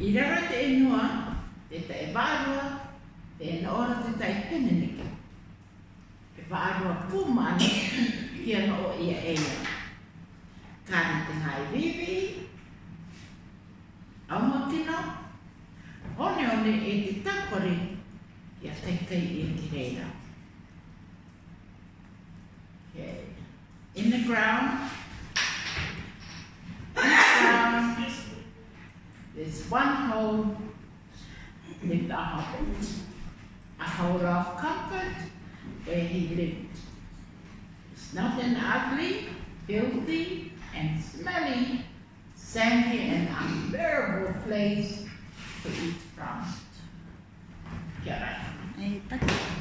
I rewa te inua, te tae wārua, te ena ora te tae penenike. Te wārua pūmana, kia no o ia eia. Kāri te hai vivi, aumotino, one e te takore, kia teikai i te reira. Okay. In the ground, there's one hole with the hobbit, a hole of comfort where he lived. It's not an ugly, filthy, and smelly, sandy, and unbearable place to eat from. Kia ora.